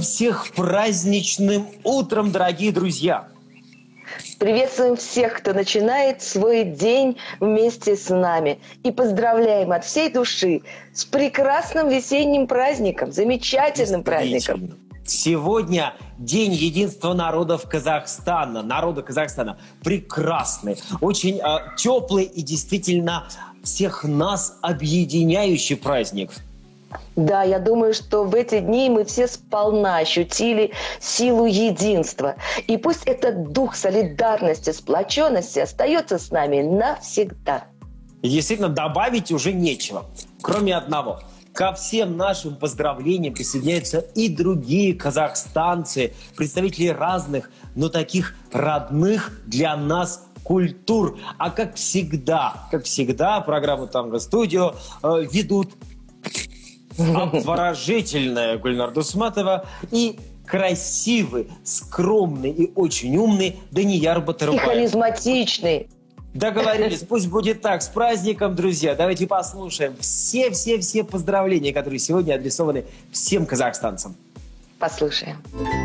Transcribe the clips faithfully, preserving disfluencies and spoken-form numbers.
всех праздничным утром, дорогие друзья! Приветствуем всех, кто начинает свой день вместе с нами. И поздравляем от всей души с прекрасным весенним праздником, замечательным праздником. Сегодня День единства народов Казахстана. Народа Казахстана прекрасный, очень э, теплый и действительно всех нас объединяющий праздник. Да, я думаю, что в эти дни мы все сполна ощутили силу единства. И пусть этот дух солидарности, сплоченности остается с нами навсегда. И действительно, добавить уже нечего, кроме одного. Ко всем нашим поздравлениям присоединяются и другие казахстанцы, представители разных, но таких родных для нас культур. А как всегда, как всегда, программу «Танго Студио» э, ведут обворожительная Гульнар Дусматова и красивый, скромный и очень умный Данияр Батырбаев. И харизматичный. Договорились, пусть будет так. С праздником, друзья. Давайте послушаем все-все-все поздравления, которые сегодня адресованы всем казахстанцам. Послушаем.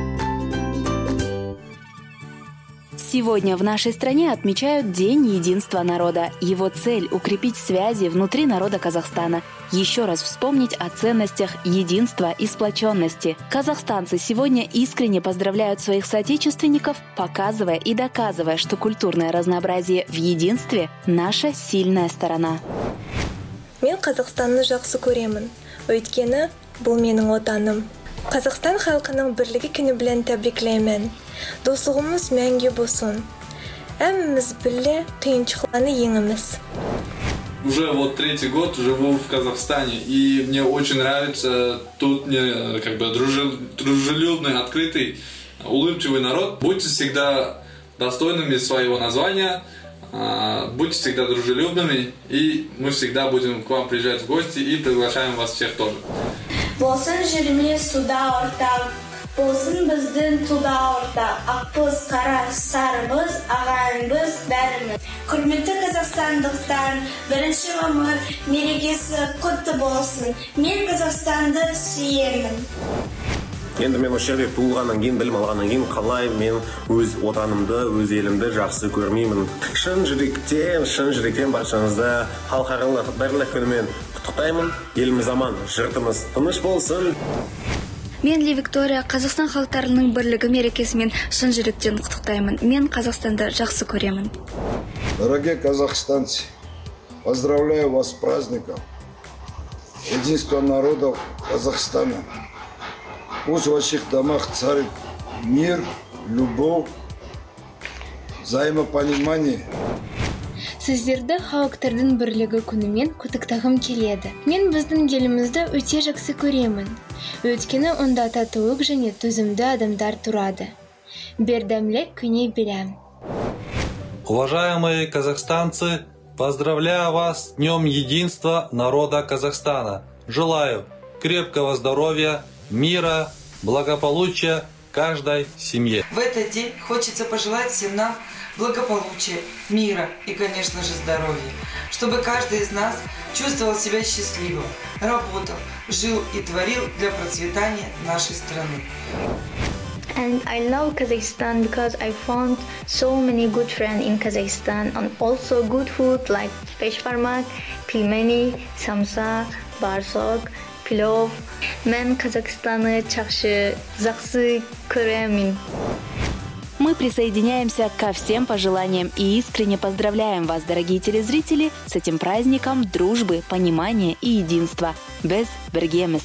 Сегодня в нашей стране отмечают День единства народа. Его цель – укрепить связи внутри народа Казахстана. Еще раз вспомнить о ценностях единства и сплоченности. Казахстанцы сегодня искренне поздравляют своих соотечественников, показывая и доказывая, что культурное разнообразие в единстве – наша сильная сторона. Мен Қазақстанны жақсы көремін. Өйткені бұл менің отаным. Қазақстан халқының бірлігі күні білән тәбриклеймін. Достығымыз мәңгі болсын. Әміміз бірле қиыншылықтарды еңеміз. Уже вот третий год живу в Казахстане, и мне очень нравится тут мне как бы дружелюбный, открытый, улыбчивый народ. Будьте всегда достойными своего названия, будьте всегда дружелюбными, и мы всегда будем к вам приезжать в гости и приглашаем вас всех тоже. Болсын жеріміз суда ортақ, болсын біздің туда ортақ, ақбыз, қара, сарыбыз, ағайынбыз, бәріміз. Құрметті қазақстандықтар, бірінші ғұмыр мерекесі құтты болсын. Мен Қазақстанды сүйемін. Енді мен осы жерде туылғаннан кейін, білім алғаннан кейін қалай мен өз отанымды, өз елімді жақсы көрмеймін. Шын жүректен, шын жүректен баршаңызды халықаралық бірлік күнімен құттықтаймын. Еліміз аман, жұртымыз тыныш болсын. Мен Ли Виктория, Қазақстан халықтарының бірлігі мерекесімен шын жүректен құттықтаймын. Мен Қазақстанды жақсы көремін. Дорогие казахстанцы, поздравляю вас с праздником единства народов Казахстана. Пусть в ваших домах царит мир, любовь, взаимопонимание. Сіздерді халықтардың бірлігі күнімен құттықтағым келеді. Мен біздің елімізді өте жақсы көремін. Өйткені онда татулық және төзімді адамдар тұрады. Бердәмлік күне білем. Уважаемые казахстанцы, поздравляю вас с Днем единства народа Казахстана. Желаю крепкого здоровья, мира, благополучия каждой семье. В этот день хочется пожелать всем нам благополучия, мира и, конечно же, здоровья, чтобы каждый из нас чувствовал себя счастливым, работал, жил и творил для процветания нашей страны. And I love Kazakhstan because I found so many good friends in Kazakhstan and also good food like peshparmak, pilmeni, samsa, barsok, pilov. Мен Казахстанны чакшы, жақсы көремін. Мы присоединяемся ко всем пожеланиям и искренне поздравляем вас, дорогие телезрители, с этим праздником дружбы, понимания и единства. Без бергемес.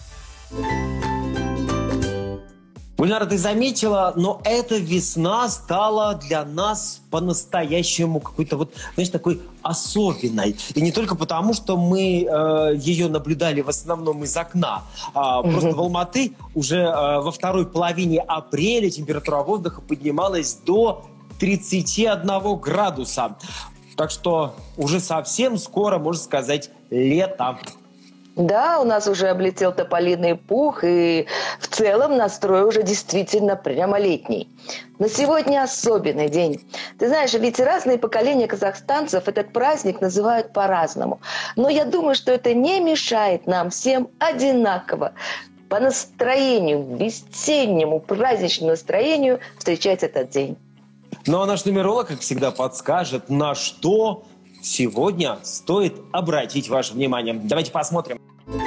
Гульнара, ты заметила, но эта весна стала для нас по-настоящему какой-то вот, знаешь, такой особенной. И не только потому, что мы э, ее наблюдали в основном из окна. А, угу. Просто в Алматы уже э, во второй половине апреля температура воздуха поднималась до тридцати одного градуса. Так что уже совсем скоро, можно сказать, лето. Да, у нас уже облетел тополиный пух, и в целом настрой уже действительно прямо летний. Но сегодня особенный день. Ты знаешь, ведь разные поколения казахстанцев этот праздник называют по-разному. Но я думаю, что это не мешает нам всем одинаково по настроению, весеннему, праздничному настроению встречать этот день. Ну а наш нумеролог, как всегда, подскажет, на что сегодня стоит обратить ваше внимание. Давайте посмотрим.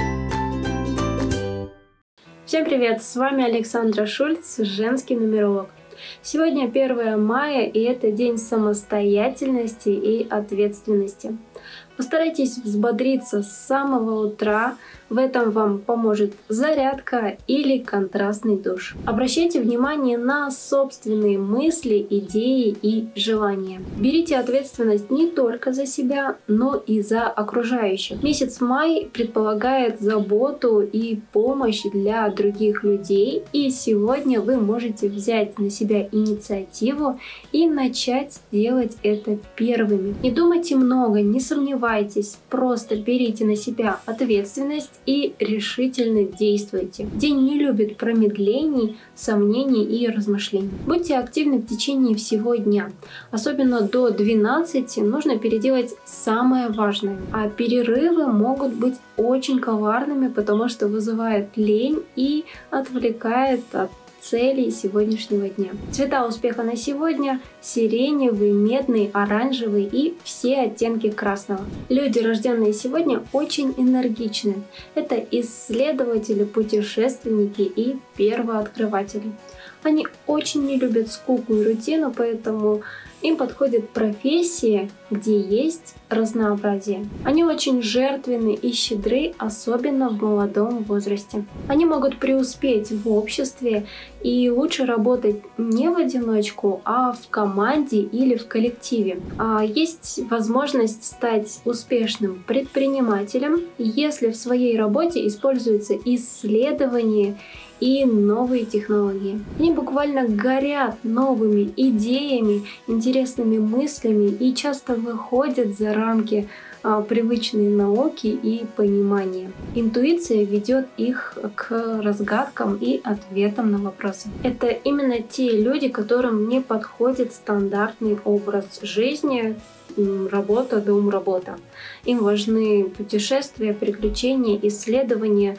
Всем привет! С вами Александра Шульц, женский нумеролог. Сегодня первое мая, и это день самостоятельности и ответственности. Постарайтесь взбодриться с самого утра. В этом вам поможет зарядка или контрастный душ. Обращайте внимание на собственные мысли, идеи и желания. Берите ответственность не только за себя, но и за окружающих. Месяц май предполагает заботу и помощь для других людей. И сегодня вы можете взять на себя инициативу и начать делать это первыми. Не думайте много, не сомневайтесь, просто берите на себя ответственность и решительно действуйте. День не любит промедлений, сомнений и размышлений. Будьте активны в течение всего дня. Особенно до двенадцати нужно переделать самое важное. А перерывы могут быть очень коварными, потому что вызывают лень и отвлекают от целей сегодняшнего дня. Цвета успеха на сегодня: сиреневый, медный, оранжевый и все оттенки красного. Люди, рожденные сегодня, очень энергичны. Это исследователи, путешественники и первооткрыватели. Они очень не любят скуку и рутину, поэтому им подходят профессии, где есть разнообразие. Они очень жертвенны и щедры, особенно в молодом возрасте. Они могут преуспеть в обществе, и лучше работать не в одиночку, а в команде или в коллективе. А есть возможность стать успешным предпринимателем, если в своей работе используются исследования и новые технологии. Они буквально горят новыми идеями, интересными мыслями и часто выходят за рамки а, привычной науки и понимания. Интуиция ведет их к разгадкам и ответам на вопросы. Это именно те люди, которым не подходит стандартный образ жизни, работа, дом, работа. Им важны путешествия, приключения, исследования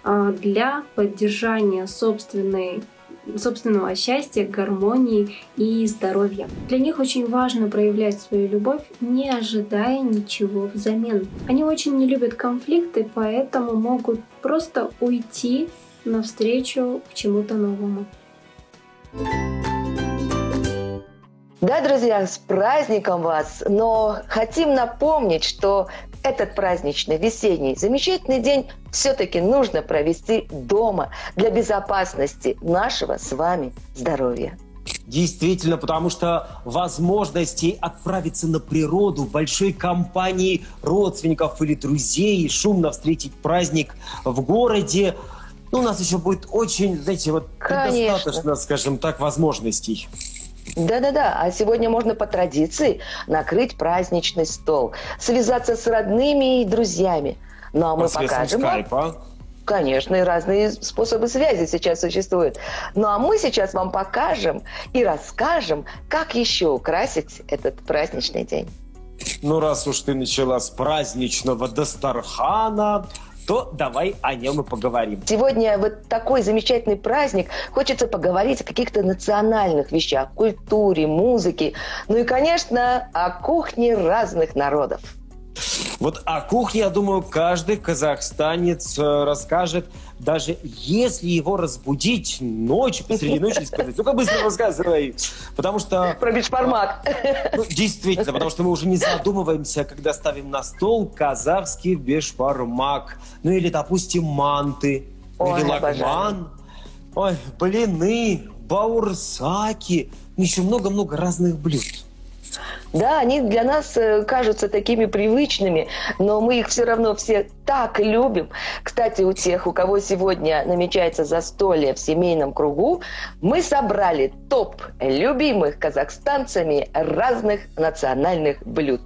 для поддержания собственной, собственного счастья, гармонии и здоровья. Для них очень важно проявлять свою любовь, не ожидая ничего взамен. Они очень не любят конфликты, поэтому могут просто уйти навстречу к чему-то новому. Да, друзья, с праздником вас! Но хотим напомнить, что этот праздничный, весенний, замечательный день все-таки нужно провести дома для безопасности нашего с вами здоровья. Действительно, потому что возможности отправиться на природу в большой компании родственников или друзей, шумно встретить праздник в городе, ну, у нас еще будет очень, знаете, вот недостаточно, скажем так, возможностей. Да-да-да, а сегодня можно по традиции накрыть праздничный стол, связаться с родными и друзьями. Ну а мы покажем вам... Конечно, и разные способы связи сейчас существуют. Ну а мы сейчас вам покажем и расскажем, как еще украсить этот праздничный день. Ну раз уж ты начала с праздничного дастархана, то давай о нем и поговорим. Сегодня вот такой замечательный праздник. Хочется поговорить о каких-то национальных вещах, культуре, музыке. Ну и, конечно, о кухне разных народов. Вот о кухне, я думаю, каждый казахстанец расскажет, даже если его разбудить ночью, посреди ночи, и сказать: ну-ка быстро рассказывай. Потому что... Про бешбармак. Ну, действительно, потому что мы уже не задумываемся, когда ставим на стол казахский бешбармак. Ну или, допустим, манты. Ой, или лагман. Ой, блины, баурсаки. Еще много-много разных блюд. Да, они для нас кажутся такими привычными, но мы их все равно все так любим. Кстати, у тех, у кого сегодня намечается застолье в семейном кругу, мы собрали топ любимых казахстанцами разных национальных блюд.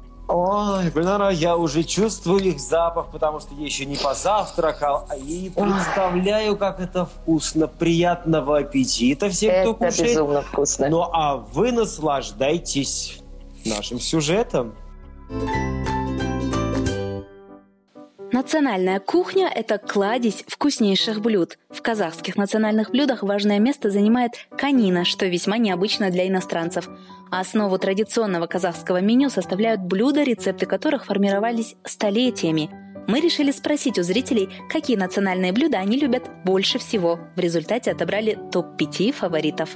Ой, Гульнара, я уже чувствую их запах, потому что я еще не позавтракал, и представляю, как это вкусно. Приятного аппетита всем, кто кушает. Это безумно вкусно. Ну, а вы наслаждайтесь нашим сюжетом. На Национальная кухня – это кладезь вкуснейших блюд. В казахских национальных блюдах важное место занимает конина, что весьма необычно для иностранцев. Основу традиционного казахского меню составляют блюда, рецепты которых формировались столетиями. Мы решили спросить у зрителей, какие национальные блюда они любят больше всего. В результате отобрали топ пять фаворитов.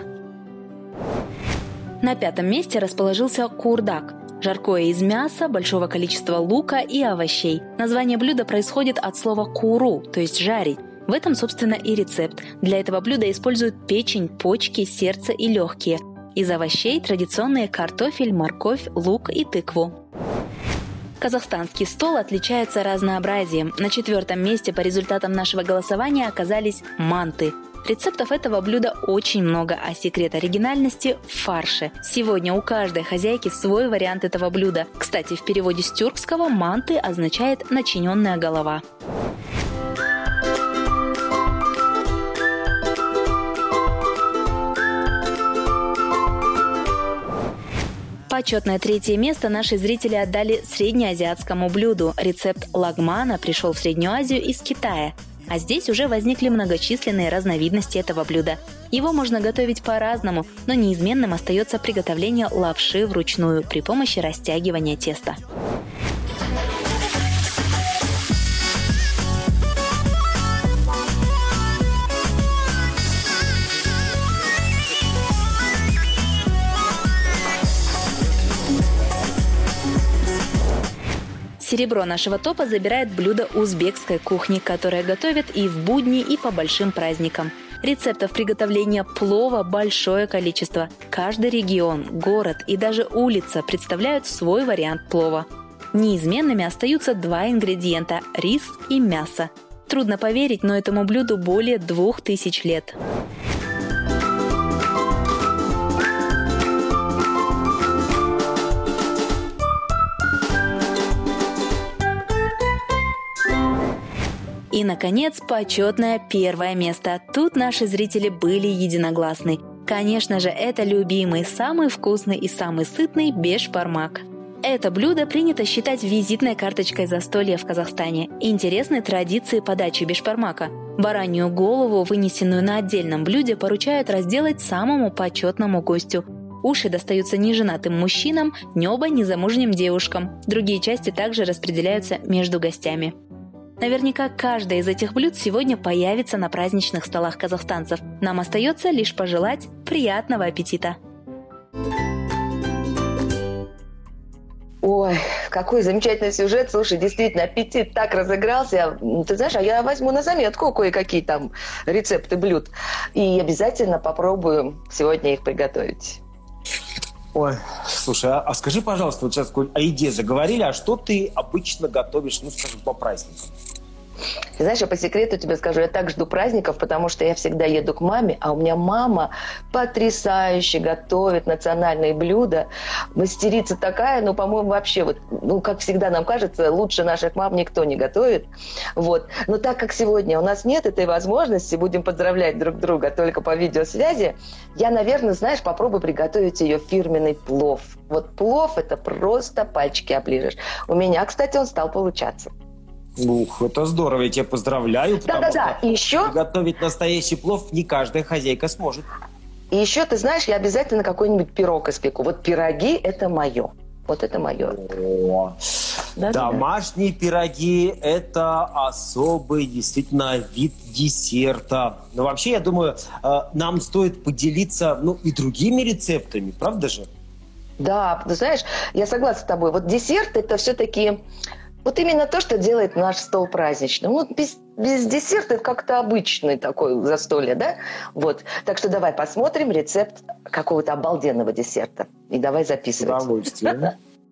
На пятом месте расположился курдак. Жаркое из мяса, большого количества лука и овощей. Название блюда происходит от слова «куру», то есть «жарить». В этом, собственно, и рецепт. Для этого блюда используют печень, почки, сердце и легкие. Из овощей традиционные картофель, морковь, лук и тыкву. Казахстанский стол отличается разнообразием. На четвертом месте по результатам нашего голосования оказались манты. Рецептов этого блюда очень много, а секрет оригинальности в фарше. Сегодня у каждой хозяйки свой вариант этого блюда. Кстати, в переводе с тюркского «манты» означает «начиненная голова». Почетное третье место наши зрители отдали среднеазиатскому блюду. Рецепт лагмана пришел в Среднюю Азию из Китая. А здесь уже возникли многочисленные разновидности этого блюда. Его можно готовить по-разному, но неизменным остается приготовление лапши вручную при помощи растягивания теста. Серебро нашего топа забирает блюдо узбекской кухни, которое готовят и в будни, и по большим праздникам. Рецептов приготовления плова большое количество. Каждый регион, город и даже улица представляют свой вариант плова. Неизменными остаются два ингредиента – рис и мясо. Трудно поверить, но этому блюду более двух тысяч лет. И, наконец, почетное первое место. Тут наши зрители были единогласны. Конечно же, это любимый, самый вкусный и самый сытный бешбармак. Это блюдо принято считать визитной карточкой застолья в Казахстане. Интересны традиции подачи бешбармака. Баранью голову, вынесенную на отдельном блюде, поручают разделать самому почетному гостю. Уши достаются неженатым мужчинам, небо – незамужним девушкам. Другие части также распределяются между гостями. Наверняка каждое из этих блюд сегодня появится на праздничных столах казахстанцев. Нам остается лишь пожелать приятного аппетита. Ой, какой замечательный сюжет. Слушай, действительно, аппетит так разыгрался. Ты знаешь, а я возьму на заметку кое-какие там рецепты блюд. И обязательно попробую сегодня их приготовить. Ой, слушай, а, а скажи, пожалуйста, вот сейчас о еде заговорили, а что ты обычно готовишь, ну, скажем, по праздникам? Ты знаешь, я по секрету тебе скажу, я так жду праздников, потому что я всегда еду к маме, а у меня мама потрясающе готовит национальные блюда. Мастерица такая, ну, по-моему, вообще, вот, ну, как всегда нам кажется, лучше наших мам никто не готовит. Вот. Но так как сегодня у нас нет этой возможности, будем поздравлять друг друга только по видеосвязи, я, наверное, знаешь, попробую приготовить ее фирменный плов. Вот плов – это просто пальчики оближешь. У меня, кстати, он стал получаться. Ух, это здорово, я тебя поздравляю, потому Да-да-да, что и еще... готовить настоящий плов не каждая хозяйка сможет. И еще, ты знаешь, я обязательно какой-нибудь пирог испеку. Вот пироги – это мое. Вот это мое. О, да, домашние да. пироги – это особый, действительно, вид десерта. Но вообще, я думаю, нам стоит поделиться, ну, и другими рецептами, правда же? Да, ты знаешь, я согласна с тобой. Вот десерт – это все-таки... Вот именно то, что делает наш стол праздничным. Вот без, без десерта это как-то обычный такой застолье, да? Вот. Так что давай посмотрим рецепт какого-то обалденного десерта. И давай записывать. С удовольствием.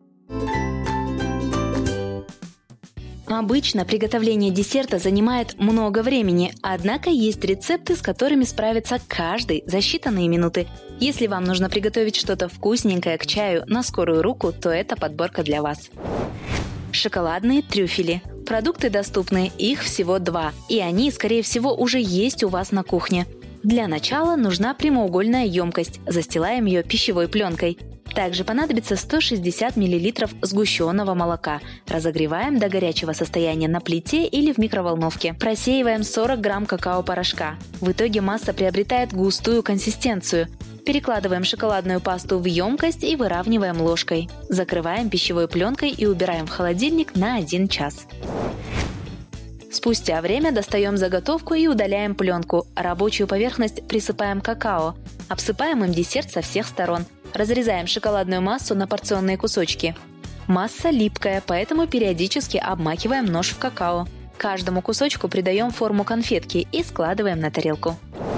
Обычно приготовление десерта занимает много времени, однако есть рецепты, с которыми справится каждый за считанные минуты. Если вам нужно приготовить что-то вкусненькое к чаю на скорую руку, то это подборка для вас. Шоколадные трюфели. Продукты доступны, их всего два, и они, скорее всего, уже есть у вас на кухне. Для начала нужна прямоугольная емкость, застилаем ее пищевой пленкой. Также понадобится сто шестьдесят миллилитров сгущенного молока. Разогреваем до горячего состояния на плите или в микроволновке. Просеиваем сорок грамм какао-порошка. В итоге масса приобретает густую консистенцию. Перекладываем шоколадную пасту в емкость и выравниваем ложкой. Закрываем пищевой пленкой и убираем в холодильник на один час. Спустя время достаем заготовку и удаляем пленку. Рабочую поверхность присыпаем какао. Обсыпаем им десерт со всех сторон. Разрезаем шоколадную массу на порционные кусочки. Масса липкая, поэтому периодически обмакиваем нож в какао. Каждому кусочку придаем форму конфетки и складываем на тарелку.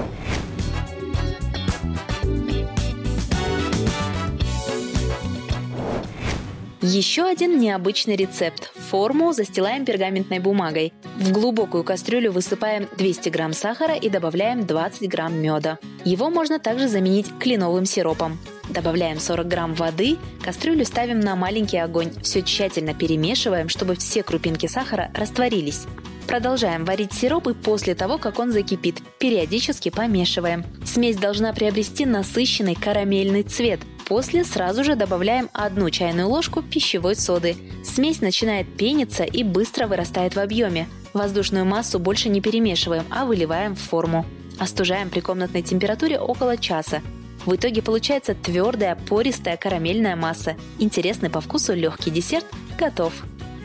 Еще один необычный рецепт. Форму застилаем пергаментной бумагой. В глубокую кастрюлю высыпаем двести грамм сахара и добавляем двадцать грамм меда. Его можно также заменить кленовым сиропом. Добавляем сорок грамм воды, кастрюлю ставим на маленький огонь. Все тщательно перемешиваем, чтобы все крупинки сахара растворились. Продолжаем варить сироп и после того, как он закипит, периодически помешиваем. Смесь должна приобрести насыщенный карамельный цвет. После сразу же добавляем одну чайную ложку пищевой соды. Смесь начинает пениться и быстро вырастает в объеме. Воздушную массу больше не перемешиваем, а выливаем в форму. Остужаем при комнатной температуре около часа. В итоге получается твердая, пористая карамельная масса. Интересный по вкусу легкий десерт готов.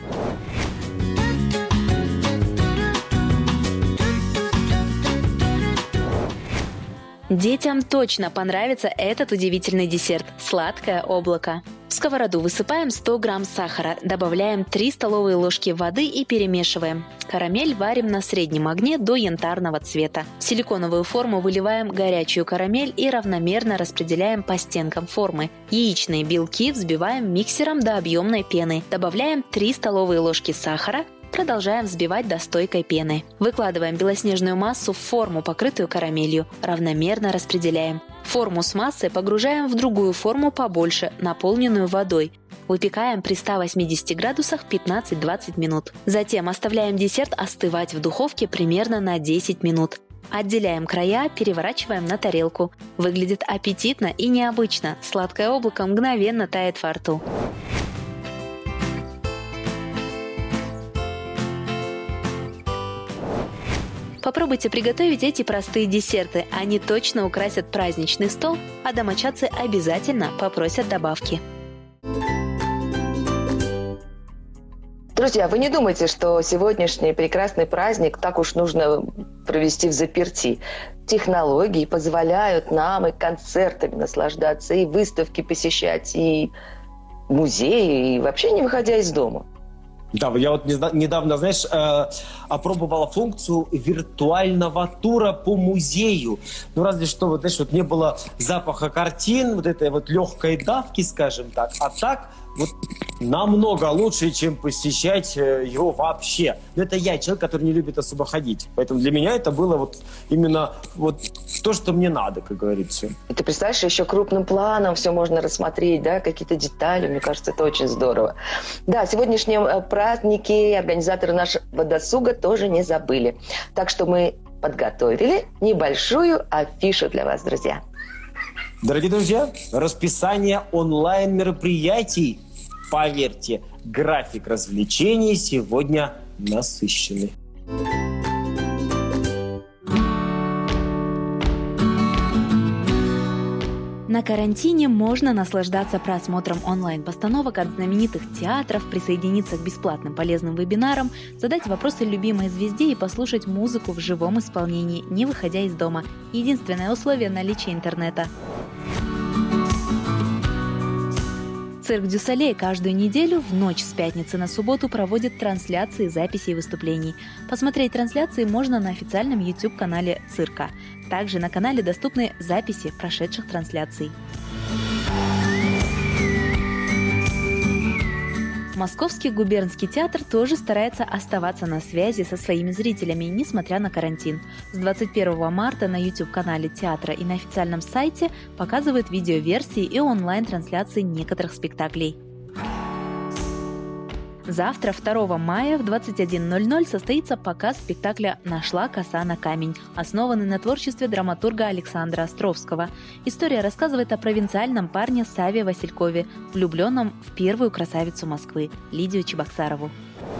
Детям точно понравится этот удивительный десерт – сладкое облако. В сковороду высыпаем сто грамм сахара, добавляем три столовые ложки воды и перемешиваем. Карамель варим на среднем огне до янтарного цвета. В силиконовую форму выливаем горячую карамель и равномерно распределяем по стенкам формы. Яичные белки взбиваем миксером до объемной пены. Добавляем три столовые ложки сахара. Продолжаем взбивать до стойкой пены. Выкладываем белоснежную массу в форму, покрытую карамелью. Равномерно распределяем. Форму с массой погружаем в другую форму побольше, наполненную водой. Выпекаем при ста восьмидесяти градусах пятнадцать-двадцать минут. Затем оставляем десерт остывать в духовке примерно на десять минут. Отделяем края, переворачиваем на тарелку. Выглядит аппетитно и необычно. Сладкое облако мгновенно тает во рту. Попробуйте приготовить эти простые десерты. Они точно украсят праздничный стол, а домочадцы обязательно попросят добавки. Друзья, вы не думайте, что сегодняшний прекрасный праздник так уж нужно провести взаперти. Технологии позволяют нам и концертами наслаждаться, и выставки посещать, и музеи, и вообще не выходя из дома. Да, я вот недавно, знаешь, э, опробовала функцию виртуального тура по музею. Ну, разве что, вот, знаешь, вот не было запаха картин, вот этой вот легкой давки, скажем так. А так вот намного лучше, чем посещать его вообще. Но это я, человек, который не любит особо ходить. Поэтому для меня это было вот именно вот то, что мне надо, как говорится. И ты представляешь, еще крупным планом все можно рассмотреть, да, какие-то детали. Мне кажется, это очень здорово. Да, сегодняшние праздники организаторы нашего досуга тоже не забыли. Так что мы подготовили небольшую афишу для вас, друзья. Дорогие друзья, расписание онлайн-мероприятий. Поверьте, график развлечений сегодня насыщенный. На карантине можно наслаждаться просмотром онлайн-постановок от знаменитых театров, присоединиться к бесплатным полезным вебинарам, задать вопросы любимой звезде и послушать музыку в живом исполнении, не выходя из дома. Единственное условие – наличие интернета. Цирк дю Солей каждую неделю в ночь с пятницы на субботу проводит трансляции записей выступлений. Посмотреть трансляции можно на официальном YouTube-канале цирка. Также на канале доступны записи прошедших трансляций. Московский губернский театр тоже старается оставаться на связи со своими зрителями, несмотря на карантин. С двадцать первого марта на YouTube-канале театра и на официальном сайте показывают видеоверсии и онлайн-трансляции некоторых спектаклей. Завтра, второго мая, в двадцать один ноль ноль состоится показ спектакля «Нашла коса на камень», основанный на творчестве драматурга Александра Островского. История рассказывает о провинциальном парне Саве Василькове, влюбленном в первую красавицу Москвы – Лидию Чебоксарову.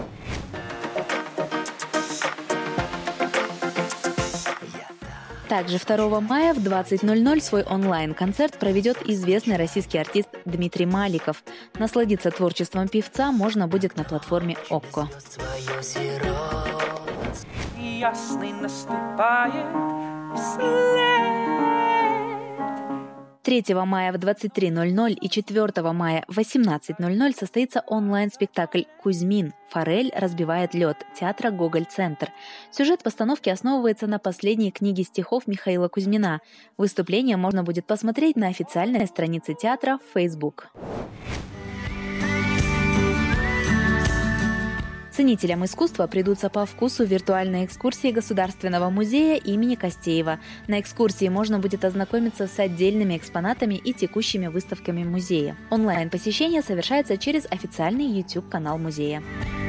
Также второго мая в двадцать ноль ноль свой онлайн-концерт проведет известный российский артист Дмитрий Маликов. Насладиться творчеством певца можно будет на платформе ОККО. третьего мая в двадцать три ноль ноль и четвёртого мая в восемнадцать ноль ноль состоится онлайн-спектакль «Кузьмин. Форель разбивает лед» театра «Гоголь-центр». Сюжет постановки основывается на последней книге стихов Михаила Кузьмина. Выступление можно будет посмотреть на официальной странице театра в Facebook. Ценителям искусства придутся по вкусу виртуальные экскурсии Государственного музея имени Костеева. На экскурсии можно будет ознакомиться с отдельными экспонатами и текущими выставками музея. Онлайн-посещение совершается через официальный YouTube-канал музея.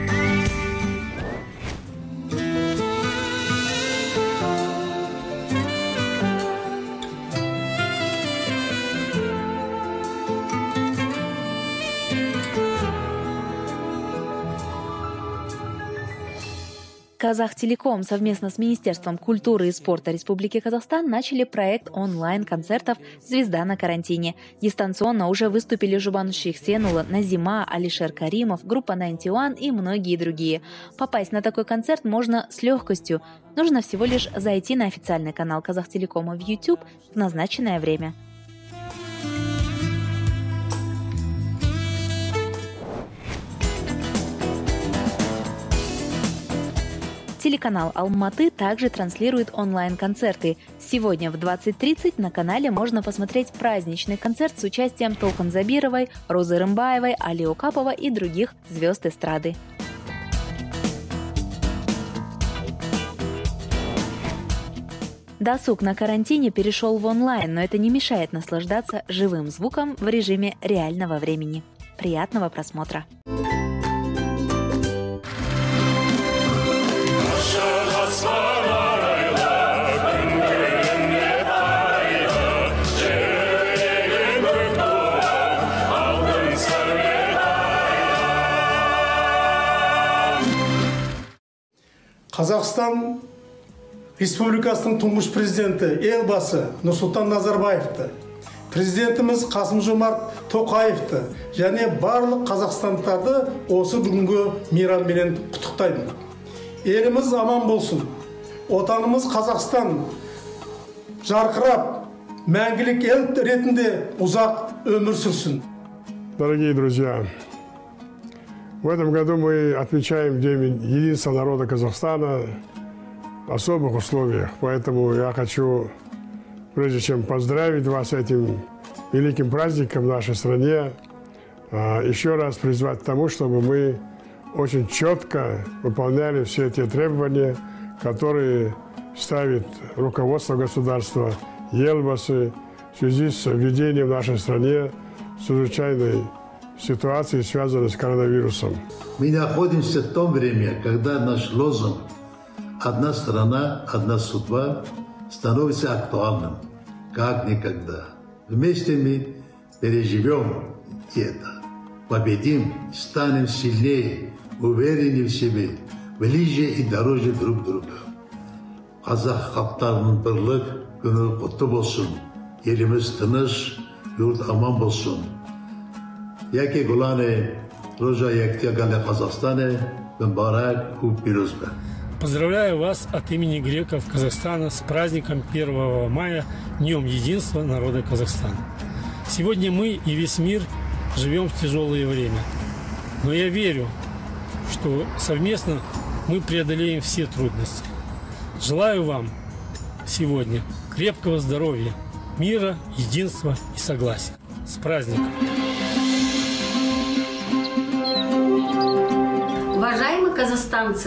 Казахтелеком совместно с Министерством культуры и спорта Республики Казахстан начали проект онлайн-концертов «Звезда на карантине». Дистанционно уже выступили Жубануш Шейхсенула, Назима, Алишер Каримов, группа Ninety One и многие другие. Попасть на такой концерт можно с легкостью. Нужно всего лишь зайти на официальный канал Казахтелекома в YouTube в назначенное время. Телеканал Алматы также транслирует онлайн-концерты. Сегодня в двадцать тридцать на канале можно посмотреть праздничный концерт с участием Толкан Забировой, Розы Рымбаевой, Али Окапова и других звезд эстрады. Досуг на карантине перешел в онлайн, но это не мешает наслаждаться живым звуком в режиме реального времени. Приятного просмотра! Қазақстан Республикасының тұңғыш президенті елбасы Нұрсұлтан Назарбаевты, президентіміз Қасым-Жомарт Тоқаевты және барлық қазақстандықтарды осы бүгінгі мейрамменен құттықтаймын. Еліміз аман болсын. Отанымыз Қазақстан жарқырап, мәңгілік ел ретінде ұзақ өмір сүрсін. Дорогие друзья, в этом году мы отмечаем День единства народа Казахстана в особых условиях. Поэтому я хочу, прежде чем поздравить вас с этим великим праздником в нашей стране, еще раз призвать к тому, чтобы мы очень четко выполняли все те требования, которые ставит руководство государства, елбасы, в связи с введением в нашей стране чрезвычайной ситуации, связанной с коронавирусом. Мы находимся в том времени, когда наш лозунг «Одна страна, одна судьба» становится актуальным, как никогда. Вместе мы переживем это, победим, станем сильнее, увереннее в себе, ближе и дороже друг друга. Қазақ халықтарының бірлік күні құтты болсын, еліміз тыныш, yurt аман болсын. Яке гулане, рожа яктягале Казахстане, Мбарак у пирузбе. Поздравляю вас от имени греков Казахстана с праздником первого мая, Днем единства народа Казахстана. Сегодня мы и весь мир живем в тяжелое время. Но я верю, что совместно мы преодолеем все трудности. Желаю вам сегодня крепкого здоровья, мира, единства и согласия. С праздником! Уважаемые казахстанцы,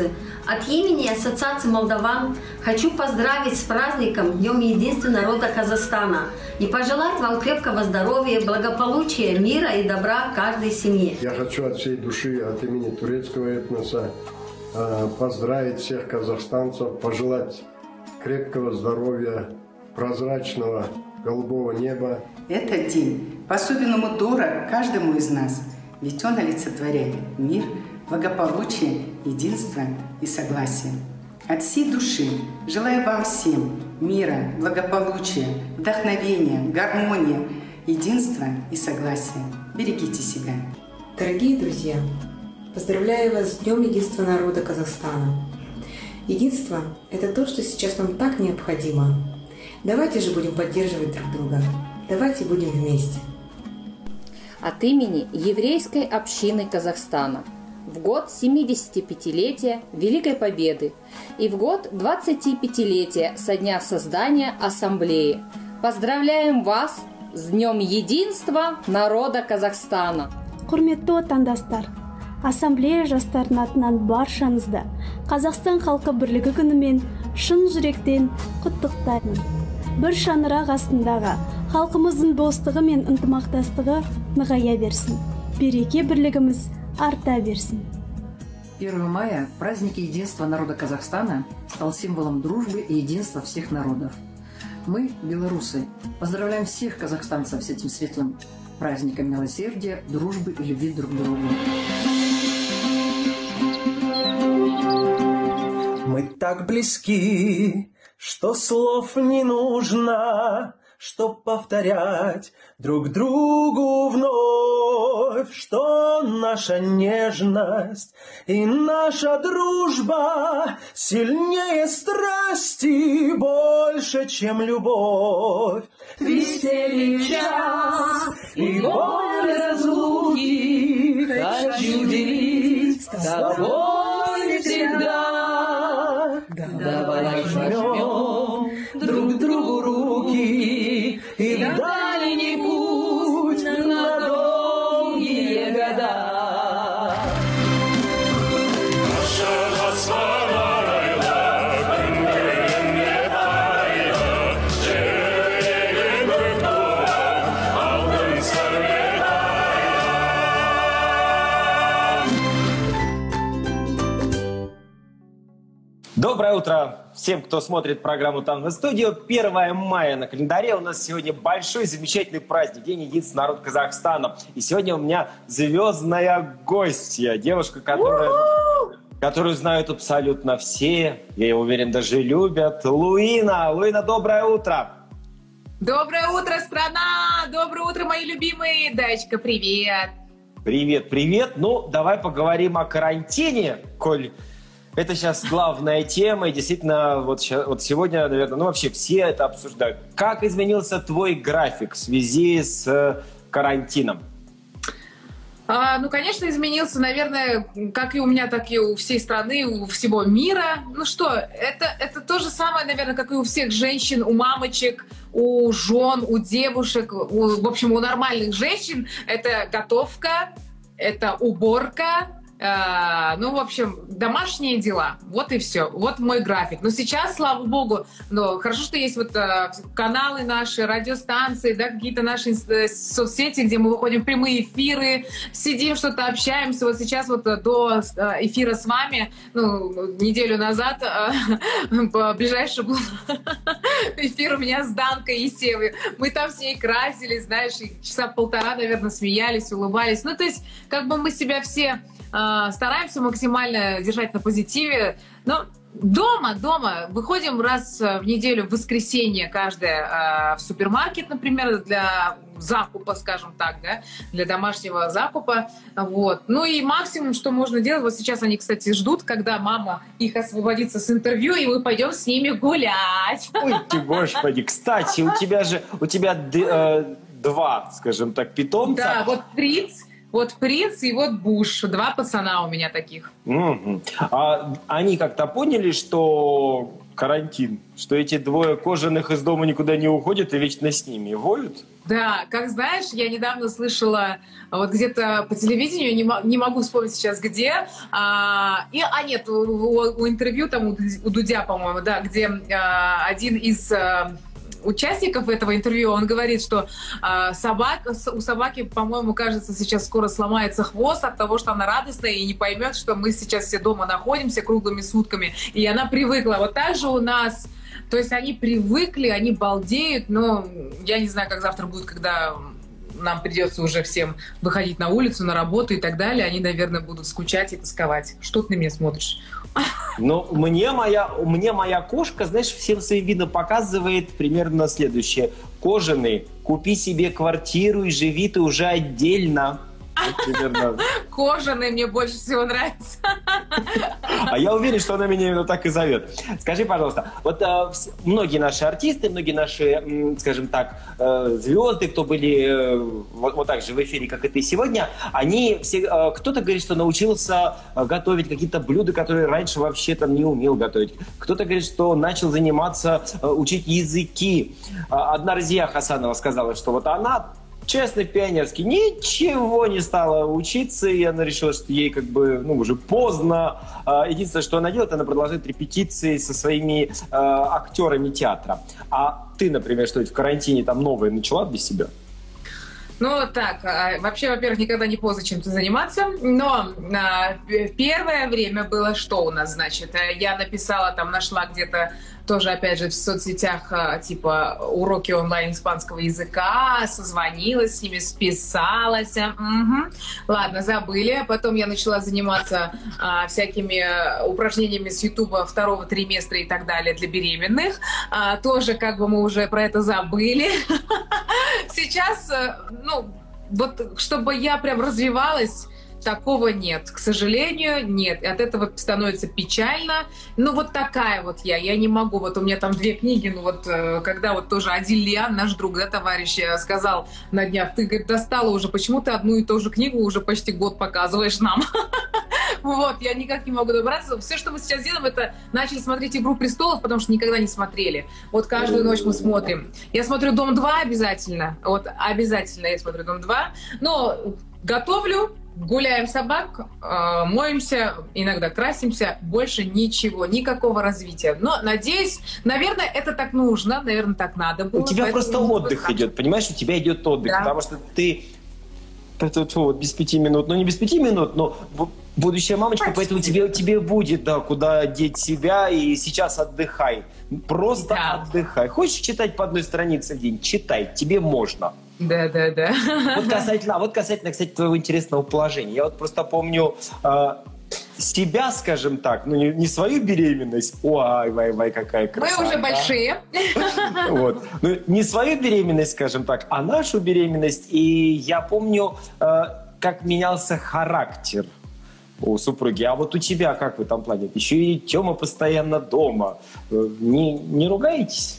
От имени Ассоциации молдаван хочу поздравить с праздником Днем Единства народа Казахстана и пожелать вам крепкого здоровья, благополучия, мира и добра каждой семье. Я хочу от всей души, от имени турецкого этноса поздравить всех казахстанцев, пожелать крепкого здоровья, прозрачного голубого неба. Этот день по-особенному дорог каждому из нас, ведь он олицетворяет мир, благополучие, единство и согласие. От всей души желаю вам всем мира, благополучия, вдохновения, гармонии, единства и согласия. Берегите себя. Дорогие друзья, поздравляю вас с Днем Единства народа Казахстана. Единство – это то, что сейчас нам так необходимо. Давайте же будем поддерживать друг друга. Давайте будем вместе. От имени еврейской общины Казахстана в год семидесятипятилетия Великой Победы и в год двадцатипятилетия со дня создания Ассамблеи поздравляем вас с Днем Единства народа Казахстана. Құрметті отандастар, Ассамблея жастарының атынан баршаңызды Қазақстан халқы бірлігі күнімен шын жүректен құттықтаймын. Бір шаңырақ астындағы халқымыздың достығы мен ынтымақтастығы нығая берсін. Береке бірлігіміз арта берсін. первого мая праздник единства народа Казахстана стал символом дружбы и единства всех народов. Мы, белорусы, поздравляем всех казахстанцев с этим светлым праздником милосердия, дружбы и любви друг к другу. Мы так близки, что слов не нужно, чтоб повторять друг другу вновь, что наша нежность и наша дружба сильнее страсти, больше, чем любовь. Веселье час и боль разлуки хочу делить с тобой всегда. Давай возьмем друг другу руки и в дальний путь на долгие года. Доброе утро всем, кто смотрит программу «Танго-студио». первое мая на календаре. У нас сегодня большой, замечательный праздник. День единства народа Казахстана. И сегодня у меня звездная гостья. Девушка, которая, которую знают абсолютно все. Я уверен, даже любят. Луина. Луина, доброе утро. Доброе утро, страна! Доброе утро, мои любимые! Дачка, привет! Привет, привет. Ну, давай поговорим о карантине, коль... Это сейчас главная тема, и действительно, вот, вот сегодня, наверное, ну вообще все это обсуждают. Как изменился твой график в связи с карантином? А, ну, конечно, изменился, наверное, как и у меня, так и у всей страны, у всего мира. Ну что, это, это то же самое, наверное, как и у всех женщин, у мамочек, у жен, у девушек, у, в общем, у нормальных женщин. Это готовка, это уборка. Uh, ну, в общем, домашние дела. Вот и все. Вот мой график. Но сейчас, слава богу, но хорошо, что есть вот uh, каналы наши, радиостанции, да, какие-то наши соцсети, где мы выходим в прямые эфиры, сидим, что-то общаемся. Вот сейчас вот uh, до uh, эфира с вами, ну, неделю назад, uh, ближайший был эфир у меня с Данкой Есевой. Мы там с ней красились, знаешь, часа полтора, наверное, смеялись, улыбались. Ну, то есть, как бы мы себя все стараемся максимально держать на позитиве. Но дома, дома выходим раз в неделю, в воскресенье каждое, в супермаркет, например, для закупа, скажем так, да, для домашнего закупа. Вот. Ну и максимум, что можно делать, вот сейчас они, кстати, ждут, когда мама их освободится с интервью, и мы пойдем с ними гулять. Ой, ты, господи, кстати, у тебя же, у тебя э, два, скажем так, питомца. Да, вот принц. Вот принц и вот Буш. Два пацана у меня таких. Mm-hmm. А они как-то поняли, что карантин, что эти двое кожаных из дома никуда не уходят и вечно с ними воют? Да, как знаешь, я недавно слышала вот где-то по телевидению, не, не могу вспомнить сейчас где, а, и, а нет, у, у интервью там у, у Дудя, по-моему, да, где а, один из а, участников этого интервью, он говорит, что а, собак, у собаки, по-моему, кажется, сейчас скоро сломается хвост от того, что она радостная и не поймет, что мы сейчас все дома находимся круглыми сутками, и она привыкла. Вот так же у нас... То есть они привыкли, они балдеют, но я не знаю, как завтра будет, когда нам придется уже всем выходить на улицу, на работу и так далее. Они, наверное, будут скучать и тосковать. Что ты на меня смотришь? Ну, мне моя, мне моя кошка, знаешь, всем своим видом показывает примерно следующее. Кожаный, купи себе квартиру и живи ты уже отдельно. Примерно. Кожаный мне больше всего нравится. А я уверен, что она меня именно так и зовет. Скажи, пожалуйста, вот э, многие наши артисты, многие наши, э, скажем так, э, звезды, кто были э, вот, вот так же в эфире, как и ты сегодня, они все, э, кто-то говорит, что научился э, готовить какие-то блюда, которые раньше вообще там не умел готовить. Кто-то говорит, что начал заниматься, э, учить языки. Э, одна Разия Хасанова сказала, что вот она честно, пионерски, ничего не стала учиться, и она решила, что ей как бы, ну, уже поздно. Единственное, что она делает, она продолжает репетиции со своими э, актерами театра. А ты, например, что-нибудь в карантине там новое начала без себя? Ну, так, вообще, во-первых, никогда не поздно чем-то заниматься, но а, первое время было что у нас, значит? Я написала, там, нашла где-то тоже, опять же, в соцсетях, типа, уроки онлайн испанского языка, созвонилась с ними, списалась. Угу. Ладно, забыли. Потом я начала заниматься а, всякими упражнениями с Ютуба второго триместра и так далее для беременных. А, тоже, как бы, мы уже про это забыли. Сейчас, ну, вот, чтобы я прям развивалась, такого нет. К сожалению, нет. И от этого становится печально. Ну, вот такая вот я. Я не могу. Вот у меня там две книги. Ну, вот когда вот тоже Адиль Лиан, наш друг, да, товарищ, сказал на днях, ты, говорит, достала уже, почему ты одну и ту же книгу уже почти год показываешь нам? Вот, я никак не могу добраться. Все, что мы сейчас делаем, это начали смотреть «Игру престолов», потому что никогда не смотрели. Вот каждую ночь мы смотрим. Я смотрю «Дом два» обязательно. Вот обязательно я смотрю «Дом два». Но готовлю, гуляем собак, э, моемся, иногда красимся, больше ничего, никакого развития. Но, надеюсь, наверное, это так нужно, наверное, так надо было. У тебя просто отдых идет, понимаешь, у тебя идет отдых, да. Потому что ты вот без пяти минут, ну не без пяти минут, но будущая мамочка, почти. Поэтому тебе, тебе будет, да, куда деть себя, и сейчас отдыхай. Просто да. Отдыхай. Хочешь читать по одной странице в день? Читай, тебе можно. Да, да, да. Вот касательно, вот касательно, кстати, твоего интересного положения. Я вот просто помню э, себя, скажем так, ну не, не свою беременность. Ой, вай, вай, какая красота. Мы уже большие. Вот. Ну, не свою беременность, скажем так, а нашу беременность. И я помню, э, как менялся характер у супруги. А вот у тебя как в этом плане? Еще и Тёма постоянно дома. Не, не ругаетесь?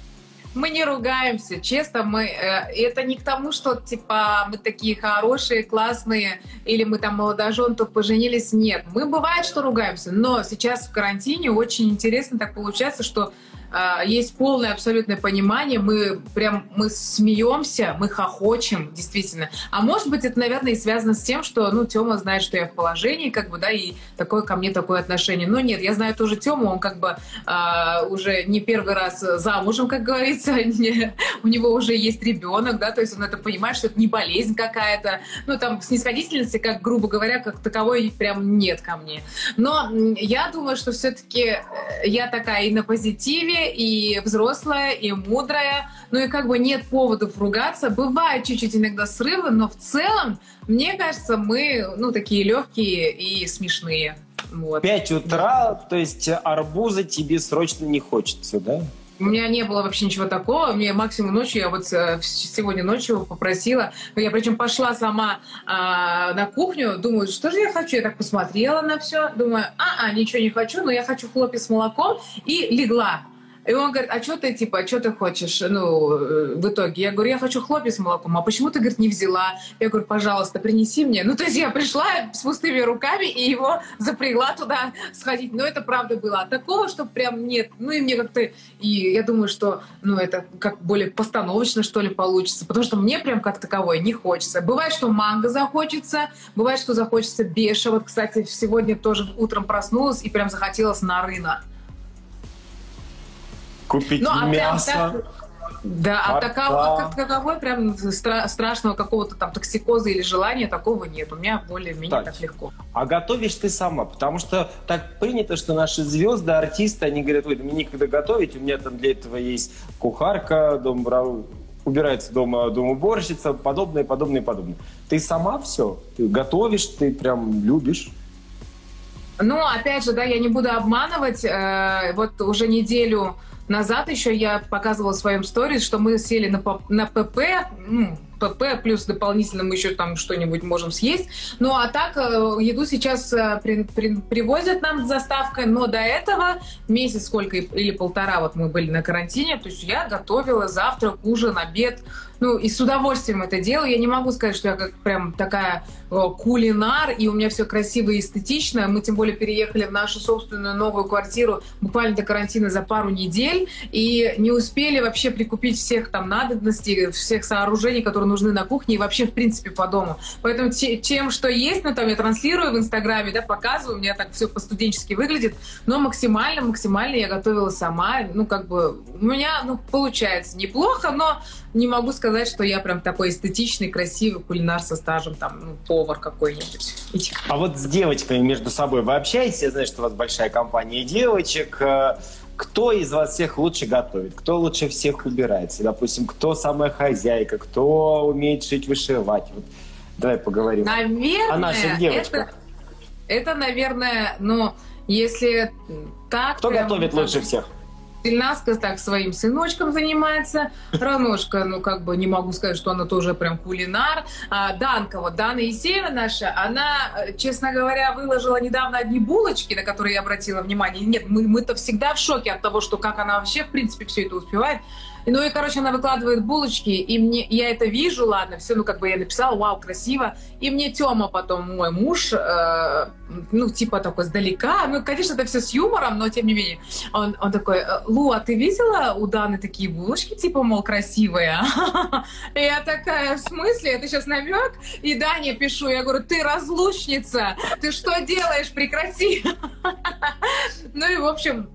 Мы не ругаемся, честно, мы, э, это не к тому, что, типа, мы такие хорошие, классные, или мы там молодожен, то поженились, нет. Мы, бывает, что ругаемся, но сейчас в карантине очень интересно так получается, что э, есть полное абсолютное понимание, мы прям, мы смеемся, мы хохочем, действительно. А может быть, это, наверное, и связано с тем, что, ну, Тёма знает, что я в положении, как бы, да, и такое ко мне такое отношение. Но нет, я знаю тоже Тёму, он как бы э, уже не первый раз замужем, как говорится, у него уже есть ребенок, да, то есть он это понимает, что это не болезнь какая-то, ну, там, снисходительности, как, грубо говоря, как таковой прям нет ко мне. Но я думаю, что все-таки я такая и на позитиве, и взрослая, и мудрая, ну, и как бы нет поводов ругаться. Бывают чуть-чуть иногда срывы, но в целом, мне кажется, мы, ну, такие легкие и смешные. Вот. Пять утра, то есть арбуза тебе срочно не хочется, да? У меня не было вообще ничего такого. Мне максимум ночью, я вот сегодня ночью попросила, я причем пошла сама а, на кухню, думаю, что же я хочу? Я так посмотрела на все, думаю, а-а, ничего не хочу, но я хочу хлопья с молоком, и легла. И он говорит, а что ты, типа, а что ты хочешь, ну, в итоге? Я говорю, я хочу хлопья с молоком. А почему ты, говорит, не взяла? Я говорю, пожалуйста, принеси мне. Ну, то есть я пришла с пустыми руками и его запрягла туда сходить. Но это правда было. А такого, что прям нет. Ну, и мне как-то... И я думаю, что, ну, это как более постановочно, что ли, получится. Потому что мне прям как таковой не хочется. Бывает, что манго захочется. Бывает, что захочется беша. Вот, кстати, сегодня тоже утром проснулась и прям захотелось нарына. Купить ну, а мясо. Прям, так, да, а такого, как таковой прям стра- страшного какого-то там токсикоза или желания такого нет. У меня более-менее так легко. А готовишь ты сама? Потому что так принято, что наши звезды, артисты, они говорят, ой, мне некогда готовить, у меня там для этого есть кухарка, дом, убирается дома, домоуборщица, подобное, подобное, подобное. Ты сама все? Ты готовишь, ты прям любишь? Ну, опять же, да, я не буду обманывать. Э, вот уже неделю назад еще я показывала в своем сторис, что мы сели на, на ПП, ну, ПП, плюс дополнительно мы еще там что-нибудь можем съесть. Ну, а так, еду сейчас при, при, привозят нам с доставкой, но до этого месяц сколько или полтора вот мы были на карантине, то есть я готовила завтрак, ужин, обед, ну, и с удовольствием это делаю. Я не могу сказать, что я как прям такая о, кулинар, и у меня все красиво и эстетично. Мы тем более переехали в нашу собственную новую квартиру буквально до карантина за пару недель, и не успели вообще прикупить всех там надобностей, всех сооружений, которые нужны на кухне и вообще, в принципе, по дому. Поэтому чем что есть, ну, там я транслирую в Инстаграме, да, показываю, у меня так все по-студенчески выглядит, но максимально, максимально я готовила сама. Ну, как бы, у меня, ну, получается неплохо, но не могу сказать, что я прям такой эстетичный, красивый кулинар со стажем, там, ну, повар какой-нибудь. А вот с девочками между собой вы общаетесь? Я знаю, что у вас большая компания девочек. Кто из вас всех лучше готовит? Кто лучше всех убирается? Допустим, кто самая хозяйка? Кто умеет шить, вышивать? Вот давай поговорим наверное, о наших девочках. Это, это, наверное, ну, если так... Кто прям, готовит ну, лучше всех? Тельнаска так своим сыночком занимается. Раношка, ну, как бы не могу сказать, что она тоже прям кулинар. А Данка, вот Дана Есеева наша, она, честно говоря, выложила недавно одни булочки, на которые я обратила внимание. Нет, мы, мы-то всегда в шоке от того, что как она вообще, в принципе, все это успевает. Ну и, короче, она выкладывает булочки, и мне, я это вижу, ладно, все, ну, как бы я написала, вау, красиво. И мне Тёма потом, мой муж, э, ну, типа такой сдалека, ну, конечно, это все с юмором, но тем не менее, он, он такой, Лу, а ты видела у Даны такие булочки, типа, мол, красивые? И я такая, в смысле, это сейчас намек? И Дане пишу, я говорю, ты разлучница, ты что делаешь, прекрати. Ну и, в общем...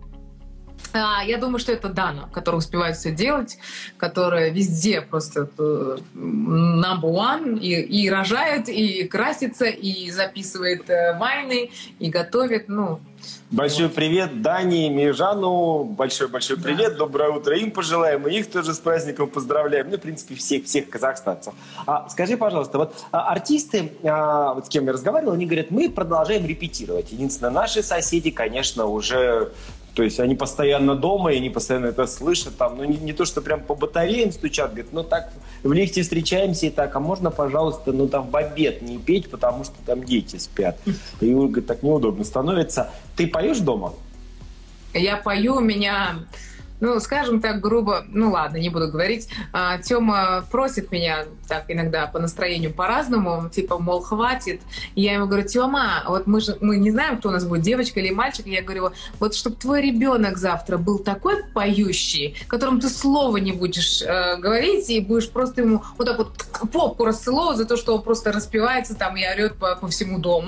Я думаю, что это Дана, которая успевает все делать, которая везде просто number one, и, и рожает, и красится, и записывает вайны, и готовит, ну... Большой привет Дане и Мижану, большой-большой привет, да. Доброе утро им пожелаем, и их тоже с праздником поздравляем, ну, в принципе, всех-всех казахстанцев. А, скажи, пожалуйста, вот а, артисты, а, вот с кем я разговаривал, они говорят, мы продолжаем репетировать. Единственное, наши соседи, конечно, уже... То есть они постоянно дома, и они постоянно это слышат. Там, ну, не, не то, что прям по батареям стучат, говорят, ну так в лифте встречаемся и так, а можно, пожалуйста, ну там в обед не петь, потому что там дети спят. И, говорит, так неудобно становится. Ты поешь дома? Я пою, у меня... Ну, скажем так, грубо, ну ладно, не буду говорить. А, Тёма просит меня так иногда по настроению по-разному, типа, мол, хватит. И я ему говорю, Тёма, вот мы же мы не знаем, кто у нас будет, девочка или мальчик. И я говорю, вот чтобы твой ребенок завтра был такой поющий, которому ты слова не будешь э, говорить, и будешь просто ему вот так вот попку расцеловывать за то, что он просто распевается там и орет по, по всему дому.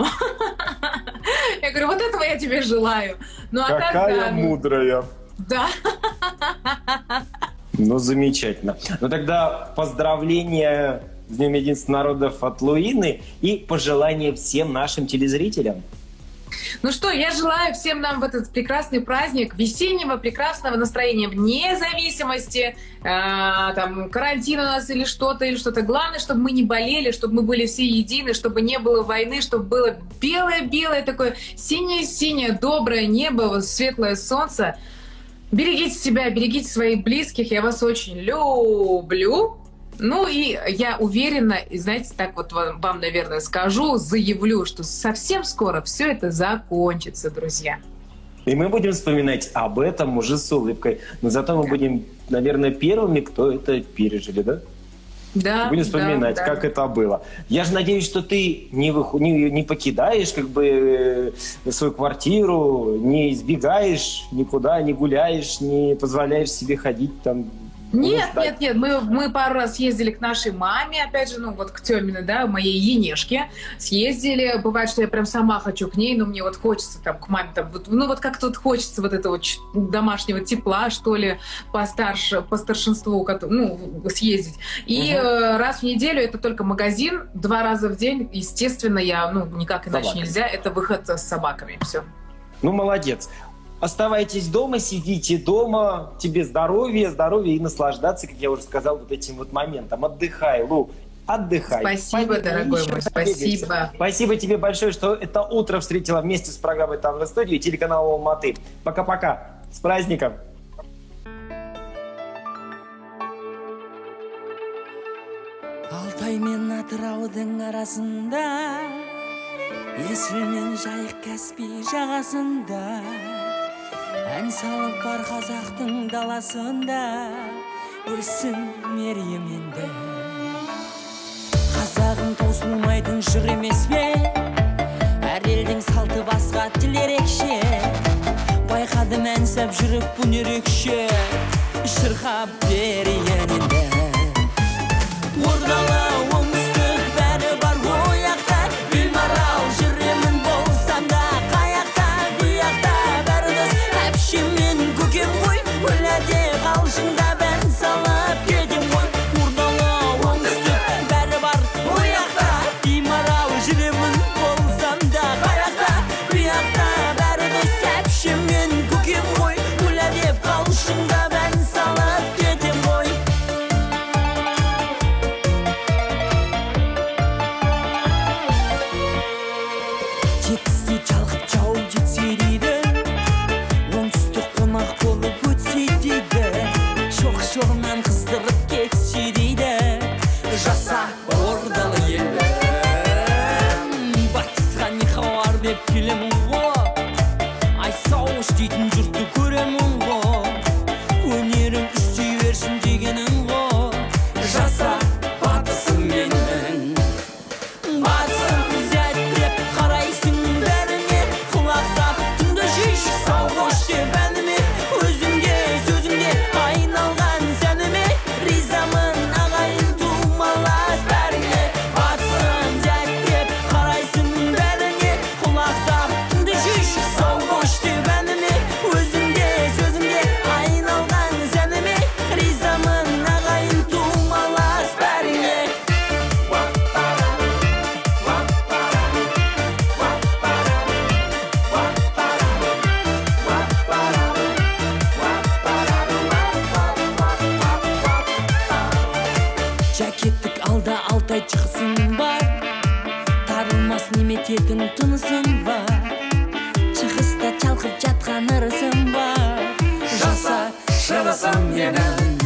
Я говорю, вот этого я тебе желаю. Какая мудрая. Да. Ну, замечательно. Ну, тогда поздравления с Днем Единства Народов от Луины и пожелания всем нашим телезрителям. Ну что, я желаю всем нам в этот прекрасный праздник весеннего прекрасного настроения, вне зависимости, э, там, карантин у нас или что-то, или что-то. Главное, чтобы мы не болели, чтобы мы были все едины, чтобы не было войны, чтобы было белое-белое такое синее-синее доброе небо, светлое солнце. Берегите себя, берегите своих близких, я вас очень люблю. Ну и я уверена, и знаете, так вот вам, вам, наверное, скажу, заявлю, что совсем скоро все это закончится, друзья. И мы будем вспоминать об этом уже с улыбкой. Но зато мы будем, наверное, первыми, кто это пережили, да? Да, будем вспоминать, да, как да. это было. Я же надеюсь, что ты не, выху... не, не покидаешь как бы свою квартиру, не избегаешь никуда, не гуляешь, не позволяешь себе ходить там. Нет, нет, нет, мы, мы пару раз ездили к нашей маме, опять же, ну вот к Тёминой, да, моей Енешке, съездили, бывает, что я прям сама хочу к ней, но мне вот хочется там к маме, там, вот, ну вот как-то вот хочется вот этого домашнего тепла, что ли, по, старше, по старшинству, ну, съездить. И угу. раз в неделю это только магазин, два раза в день, естественно, я, ну, никак иначе Собака. нельзя, это выход с собаками, все. Ну, молодец. Оставайтесь дома, сидите дома, тебе здоровья, здоровья и наслаждаться, как я уже сказал, вот этим вот моментом. Отдыхай, Лу, отдыхай. Спасибо, Пойдем, дорогой мой, спасибо. Спасибо тебе большое, что это утро встретила вместе с программой «Тавро Студио» и телеканалом Алматы. Пока-пока, с праздником! Алтай мен Атыраудың арасында, Есіл мен Жайық Каспий жағасында, ән салып бар қазақтың даласында, өрсін мерейменді. Қазағым таусылмайтын жыр емес пе, әр елдің салты басқа тіл ерекше. Байқадым ән сап жүріп бұн ерекше, шырқап берейін енді. Ордалы оңтүстік бәрі бар ояқта, Белмарал жүремін болсам да, қаяқта, бұяқта бәрі дос. Әпшем мен көкем ғой, өләде қалшында бәрін салып кетем ғой. Ордалы оңтүстік бәрі бар ояқта, Белмарал жүремін болсам да, қаяқта, бұяқта бәрі дос. Әпшем мен көкем ғой, өләде қалшында бәрін салып кетем ғой. Шоғынан қыздырып кетсе дейді, жаса ордалы елім. Батысқа не хабар деп келемін ғой, ай сауыш дейтін жұртты көремін ғой. Өнерім үстей берсін дегенің ғой, жаса батысым менің. Батысым зәттеп қарайсың бәріне, құлақ сап түнді жиш, сауыш деп әніме, өзіңде сөзіңде айналған. Жакеттік алда алтай шығысың бар, тарылмас немететін тынысың бар. Шығыста чалқып жатқан ырысың бар, жаса шығысым менің.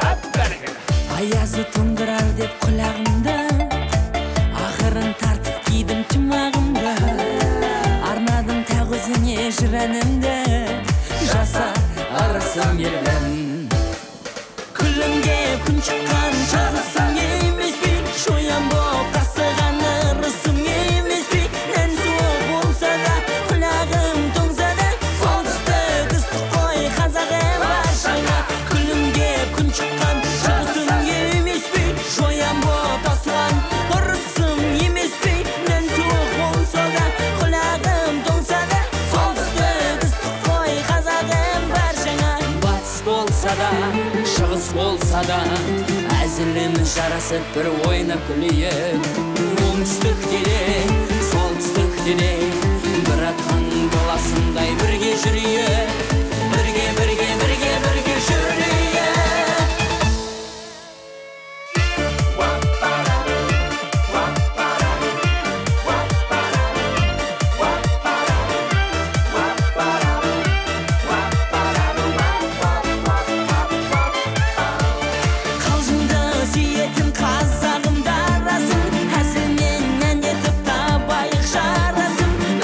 Аязы тұндырар деп құлағымда, ақырын тартып кидім тымағымда. Арнадым тәқ өзіңе жыр әнімді, жаса ырысым менің. Күлімге күн шыққан шығысың емес пе, шоян боп тасыған ырысың емес пе. Нән суық болса да, құлағым тоңса да, солтүстік ыстық қой қазағым баршаңа. Күлімге күн шыққан шығысың емес пе, шоян боп тасыған ырысың емес пе. Нән суық болса да, құлағым тоңса да, солтүстік ыстық қой қазағым баршаңа. Батыс болса да, шығыс болса да, әзіліміз жарасып бір ойнап күлейік. Оңтүстікте де, солтүстікте де, бір атқан баласындай бірге жүрейік. Бірге, бірге, бірге, бірге жүрейік. Қазағымда арасың, әзілмен әндетіп табайық жарасың.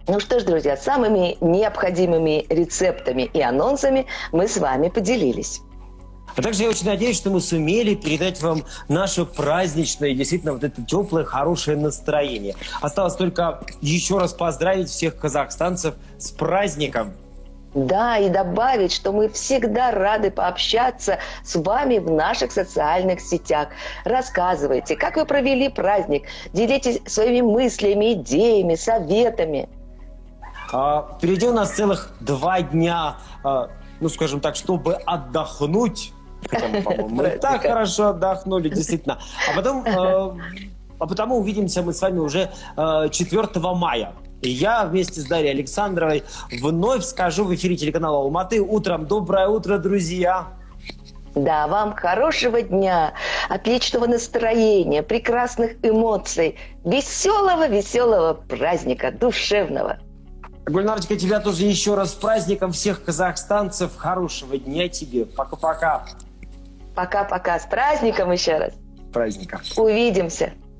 Ну что ж, друзья, самыми необходимыми рецептами и анонсами мы с вами поделились. А также я очень надеюсь, что мы сумели передать вам наше праздничное, действительно, вот это теплое, хорошее настроение. Осталось только еще раз поздравить всех казахстанцев с праздником. Да, и добавить, что мы всегда рады пообщаться с вами в наших социальных сетях. Рассказывайте, как вы провели праздник, делитесь своими мыслями, идеями, советами. А, впереди у нас целых два дня, а, ну, скажем так, чтобы отдохнуть. Хотя мы, по-моему, мы так хорошо отдохнули, действительно. А потом, э, а потому увидимся мы с вами уже э, четвёртого мая. И я вместе с Дарьей Александровой вновь скажу в эфире телеканала Алматы утром: доброе утро, друзья! Да, вам хорошего дня, отличного настроения, прекрасных эмоций, веселого-веселого праздника, душевного. Гульнарочка, тебя тоже еще раз с праздником, всех казахстанцев. Хорошего дня тебе. Пока-пока. Пока-пока. С праздником еще раз. Праздника. Увидимся.